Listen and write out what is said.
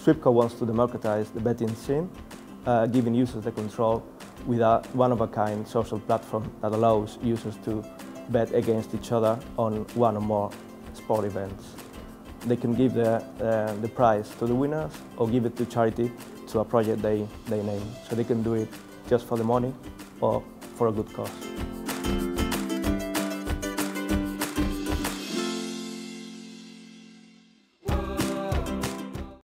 Swipco wants to democratize the betting scene, giving users the control with a one-of-a-kind social platform that allows users to bet against each other on one or more sport events. They can give the prize to the winners or give it to charity, to a project they name. So they can do it just for the money or for a good cause.